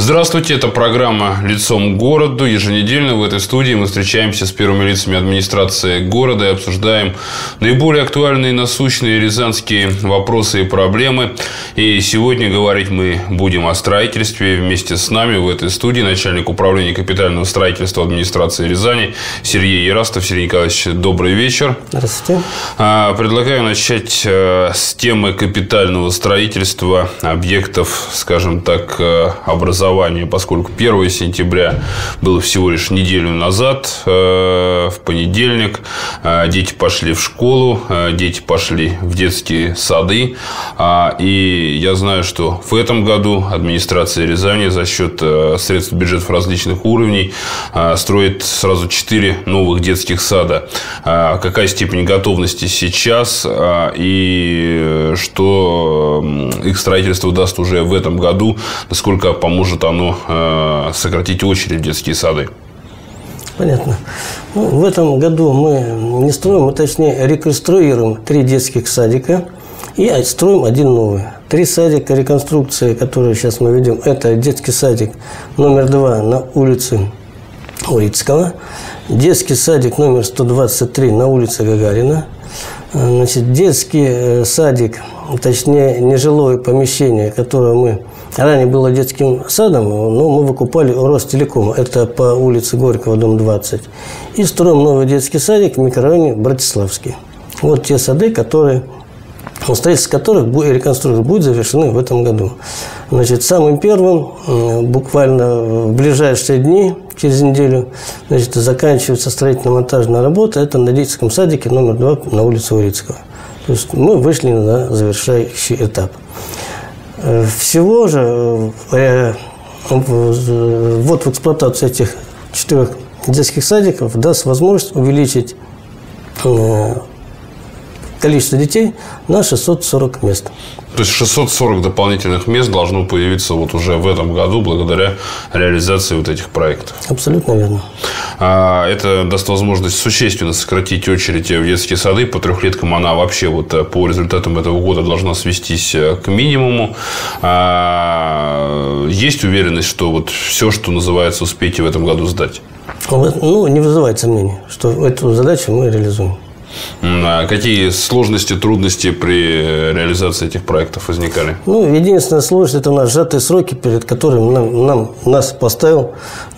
Здравствуйте, это программа «Лицом к городу». Еженедельно в этой студии мы встречаемся с первыми лицами администрации города и обсуждаем наиболее актуальные и насущные рязанские вопросы и проблемы. И сегодня говорить мы будем о строительстве. Вместе с нами в этой студии начальник управления капитального строительства администрации Рязани Сергей Ерастов. Сергей Николаевич, добрый вечер. Здравствуйте. Предлагаю начать с темы капитального строительства объектов, скажем так, образования, поскольку 1 сентября было всего лишь неделю назад, в понедельник, дети пошли в школу, дети пошли в детские сады. И я знаю, что в этом году администрация Рязани за счет средств бюджетов различных уровней строит сразу 4 новых детских сада. Какая степень готовности сейчас и что их строительство даст уже в этом году, насколько поможет оно сократить очередь в детские сады? Понятно. В этом году мы не строим, мы точнее реконструируем 3 детских садика и строим 1 новый. 3 садика реконструкции, которые сейчас мы ведем, это детский садик номер 2 на улице Урицкого, детский садик номер 123 на улице Гагарина, детский садик, точнее нежилое помещение, которое мы ранее было детским садом, но мы выкупали у Ростелекома. Это по улице Горького, дом 20. И строим новый детский садик в микрорайоне Братиславский. Вот те сады, строительство которых и реконструкция будет завершены в этом году. Самым первым, буквально в ближайшие дни, через неделю, заканчивается строительно-монтажная работа. Это на детском садике номер 2 на улице Урицкого. То есть мы вышли на завершающий этап. Всего же ввод в эксплуатацию этих 4 детских садиков даст возможность увеличить количество детей на 640 мест. То есть 640 дополнительных мест должно появиться вот уже в этом году благодаря реализации вот этих проектов. Абсолютно верно. Это даст возможность существенно сократить очередь в детские сады. По трехлеткам она вообще вот по результатам этого года должна свестись к минимуму. Есть уверенность, что вот все, что называется, успеете в этом году сдать? Не вызывает сомнений, что эту задачу мы реализуем. Какие сложности, трудности при реализации этих проектов возникали? Единственная сложность – это у нас сжатые сроки, перед которыми нас поставил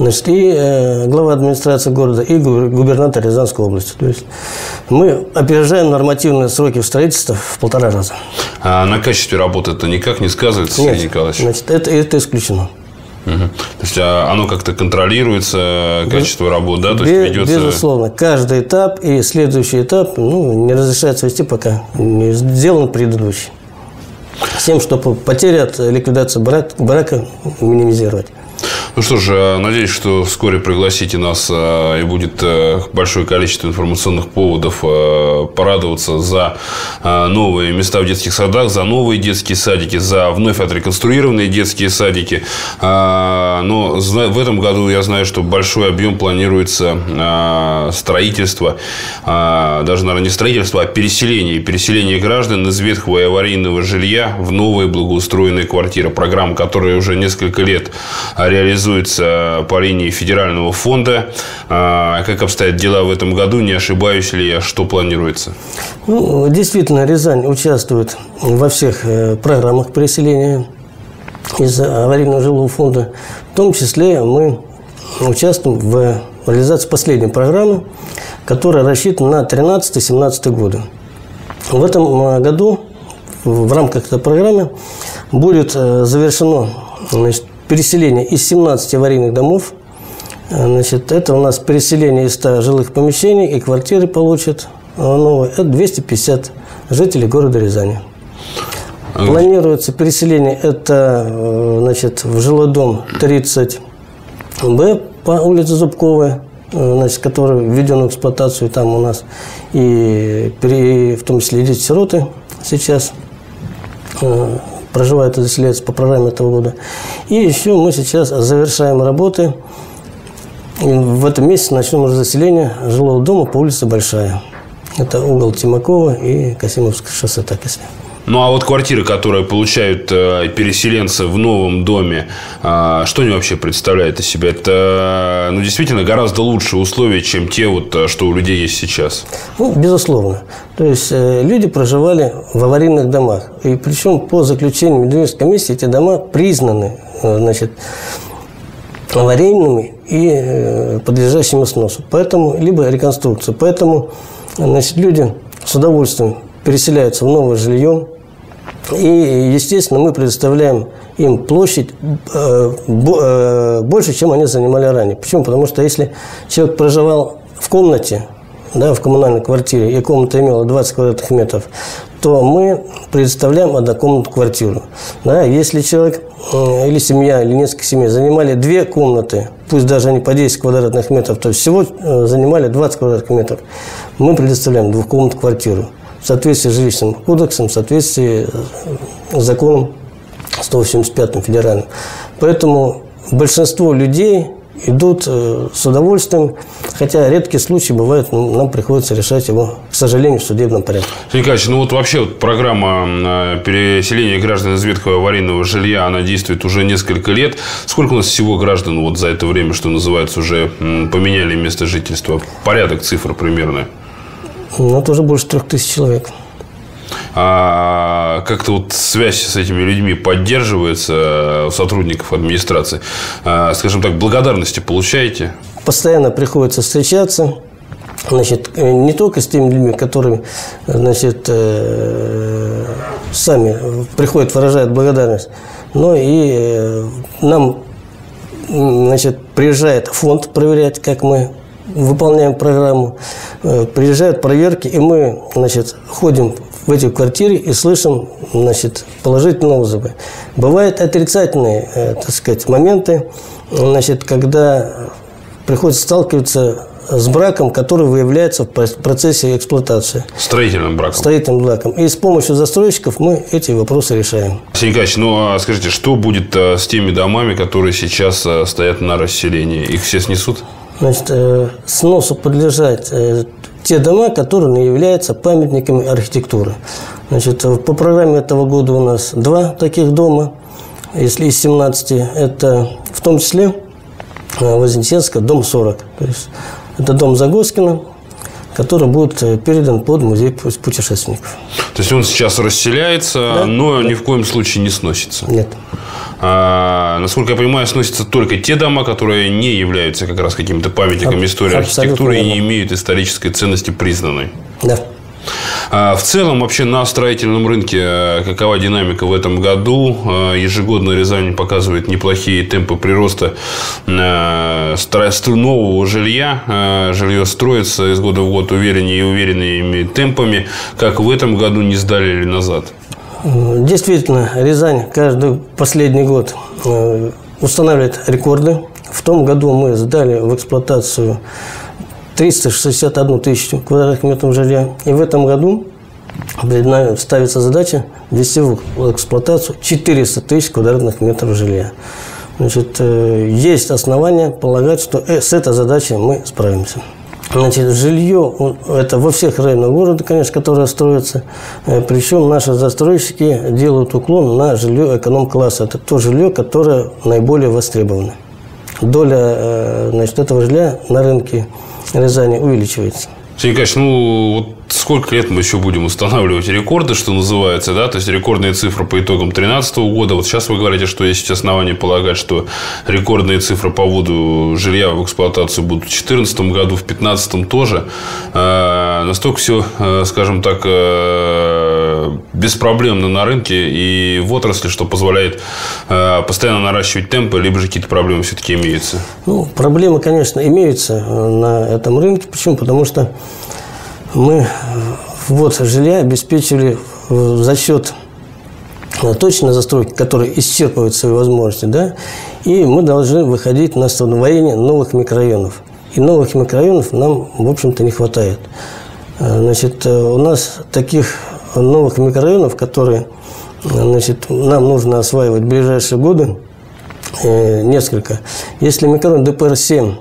и глава администрации города, и губернатор Рязанской области. То есть мы опережаем нормативные сроки в строительстве в 1,5 раза. А на качестве работы это никак не сказывается, Сергей Николаевич? Это исключено. То есть оно как-то контролируется, качество работы, да? То есть ведется... Безусловно. Каждый этап и следующий этап не разрешается вести, пока не сделан предыдущий. С тем, чтобы потери от ликвидации брака минимизировать. Ну что ж, надеюсь, что вскоре пригласите нас, и будет большое количество информационных поводов порадоваться за новые места в детских садах, за новые детские садики, за вновь отреконструированные детские садики. Но в этом году я знаю, что большой объем планируется строительство, даже, наверное, не строительство, а переселение граждан из ветхого и аварийного жилья в новые благоустроенные квартиры. Программа, которая уже несколько лет реализуется по линии федерального фонда. Как обстоят дела в этом году? Не ошибаюсь ли я? Что планируется? Действительно, Рязань участвует во всех программах переселения из аварийного жилого фонда. В том числе мы участвуем в реализации последней программы, которая рассчитана на 2013-2017 годы. В этом году в рамках этой программы будет завершено переселение из 17 аварийных домов. Это у нас переселение из 100 жилых помещений, и квартиры получат новые. Это 250 жителей города Рязани. Планируется переселение в жилой дом 30Б по улице Зубковой, который введен в эксплуатацию там у нас, и в том числе и дети-сироты сейчас проживают и заселяются по программе этого года. И еще мы сейчас завершаем работы. В этом месяце начнем уже заселение жилого дома по улице Большая. Это угол Тимакова и Касимовское шоссе, так если. Ну, а вот квартиры, которые получают переселенцы в новом доме, что они вообще представляют из себя? Это, ну, действительно гораздо лучшие условия, чем те, вот, что у людей есть сейчас. Ну, безусловно. То есть люди проживали в аварийных домах. И причем по заключению Медведевской комиссии эти дома признаны, значит, аварийными и подлежащими сносу. Поэтому, либо реконструкцию. Поэтому, значит, люди с удовольствием переселяются в новое жилье. И, естественно, мы предоставляем им площадь больше, чем они занимали ранее. Почему? Потому что если человек проживал в комнате, да, в коммунальной квартире, и комната имела 20 квадратных метров, то мы предоставляем однокомнатную квартиру. Да, если человек или семья, или несколько семей занимали 2 комнаты, пусть даже они по 10 квадратных метров, то всего занимали 20 квадратных метров, мы предоставляем двухкомнатную квартиру в соответствии с жилищным кодексом, в соответствии с законом 185 федеральным. Поэтому большинство людей идут с удовольствием, хотя редкие случаи бывают, нам приходится решать его, к сожалению, в судебном порядке. Сергей Николаевич, ну вот вообще вот программа переселения граждан из ветхого аварийного жилья, она действует уже несколько лет. Сколько у нас всего граждан вот за это время, что называется, уже поменяли место жительства? Порядок цифр примерно? Ну, это уже больше 3000 человек. А как-то вот связь с этими людьми поддерживается у сотрудников администрации? Скажем так, благодарности получаете? Постоянно приходится встречаться. Значит, не только с теми людьми, которые, значит, сами приходят, выражают благодарность, но и нам, значит, приезжает фонд проверять, как мы выполняем программу, приезжают проверки, и мы, значит, ходим в эти квартиры и слышим, значит, положительные отзывы. Бывают отрицательные, так сказать, моменты, значит, когда приходится сталкиваться с браком, который выявляется в процессе эксплуатации. Строительным браком. Строительным браком. И с помощью застройщиков мы эти вопросы решаем. Сергей Николаевич, ну а скажите, что будет с теми домами, которые сейчас стоят на расселении? Их все снесут? Значит, сносу подлежат те дома, которые не являются памятниками архитектуры. Значит, по программе этого года у нас 2 таких дома, если из 17. Это в том числе Вознесенска, дом 40. То есть это дом Загоскина, который будет передан под музей путешественников. То есть он сейчас расселяется, да, но ни в коем случае не сносится? Нет. Насколько я понимаю, сносятся только те дома, которые не являются как раз какими-то памятниками истории архитектуры и не имеют исторической ценности признанной. Да. В целом, вообще на строительном рынке какова динамика в этом году? Ежегодно Рязань показывает неплохие темпы прироста нового жилья. Жилье строится из года в год увереннее и уверенными темпами. Как в этом году, не сдали ли назад? Действительно, Рязань каждый последний год устанавливает рекорды. В том году мы сдали в эксплуатацию 361 тысячу квадратных метров жилья. И в этом году перед нами ставится задача ввести в эксплуатацию 400 тысяч квадратных метров жилья. Значит, есть основания полагать, что с этой задачей мы справимся. Значит, жилье – это во всех районах города, конечно, которые строятся. Причем наши застройщики делают уклон на жилье эконом-класса. Это то жилье, которое наиболее востребовано. Доля, значит, этого жилья на рынке Рязани увеличивается. Сергей Николаевич, ну вот сколько лет мы еще будем устанавливать рекорды, что называется, да? То есть рекордные цифры по итогам 2013 года. Вот сейчас вы говорите, что есть основания полагать, что рекордные цифры по вводу жилья в эксплуатацию будут в 2014 году, в 2015 тоже. Настолько все, скажем так, беспроблемно на рынке и в отрасли, что позволяет постоянно наращивать темпы, либо же какие-то проблемы все-таки имеются? Ну, проблемы, конечно, имеются на этом рынке. Почему? Потому что мы ввод жилья обеспечивали за счет точной застройки, которая исчерпывает свои возможности, да, и мы должны выходить на становление новых микрорайонов. И новых микрорайонов нам, в общем-то, не хватает. Значит, у нас таких новых микрорайонов, которые, значит, нам нужно осваивать в ближайшие годы, несколько. Если микрорайон ДПР-7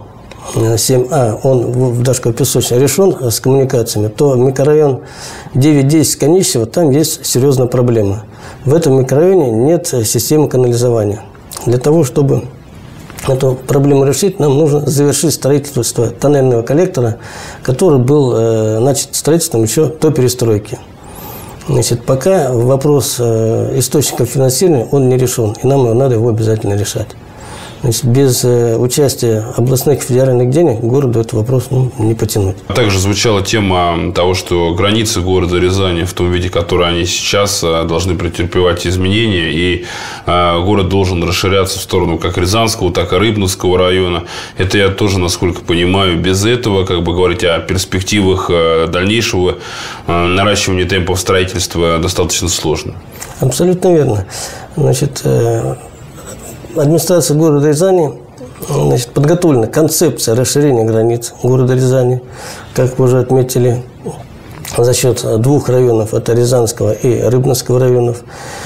7А, он в Дашково-Песочной решен с коммуникациями, то микрорайон 9-10 Конищево, там есть серьезная проблема. В этом микрорайоне нет системы канализования. Для того, чтобы эту проблему решить, нам нужно завершить строительство тоннельного коллектора, который был начат строительством еще до перестройки. Значит, пока вопрос источников финансирования, он не решен, и нам надо его обязательно решать. Значит, без участия областных и федеральных денег городу этот вопрос не потянуть. Также звучала тема того, что границы города Рязани в том виде, который они сейчас, должны претерпевать изменения, и город должен расширяться в сторону как Рязанского, так и Рыбновского района. Это я тоже, насколько понимаю, без этого, как бы говорить о перспективах дальнейшего наращивания темпов строительства достаточно сложно. Абсолютно верно. Значит, администрация города Рязани, значит, подготовлена концепция расширения границ города Рязани, как вы уже отметили, за счет двух районов, это Рязанского и Рыбновского районов.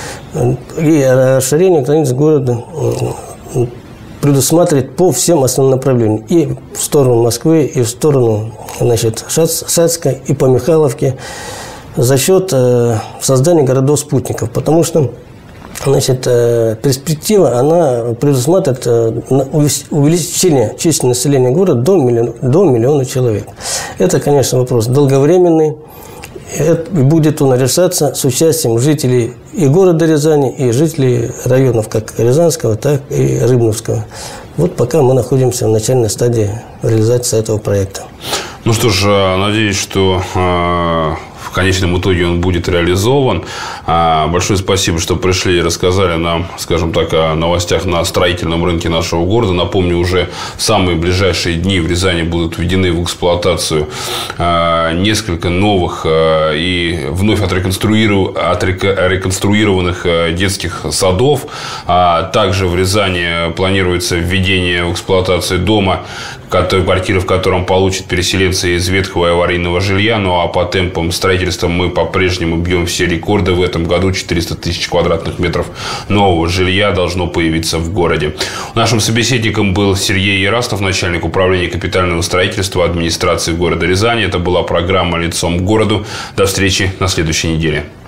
И расширение границ города предусматривает по всем основным направлениям. И в сторону Москвы, и в сторону, значит, Шацка, и по Михайловке за счет создания городов-спутников. Потому что, значит, перспектива, она предусматривает увеличение численности населения города до миллиона человек. Это, конечно, вопрос долговременный. И будет он решаться с участием жителей и города Рязани, и жителей районов как Рязанского, так и Рыбновского. Вот пока мы находимся в начальной стадии реализации этого проекта. Ну что ж, надеюсь, что в конечном итоге он будет реализован. Большое спасибо, что пришли и рассказали нам, скажем так, о новостях на строительном рынке нашего города. Напомню, уже в самые ближайшие дни в Рязани будут введены в эксплуатацию несколько новых и вновь отреконструированных детских садов. Также в Рязани планируется введение в эксплуатацию дома, квартиры в котором получат переселенцы из ветхого и аварийного жилья. Ну а по темпам строительства мы по-прежнему бьем все рекорды. В этом году 400 тысяч квадратных метров нового жилья должно появиться в городе. Нашим собеседником был Сергей Ерастов, начальник управления капитального строительства администрации города Рязани. Это была программа «Лицом к городу». До встречи на следующей неделе.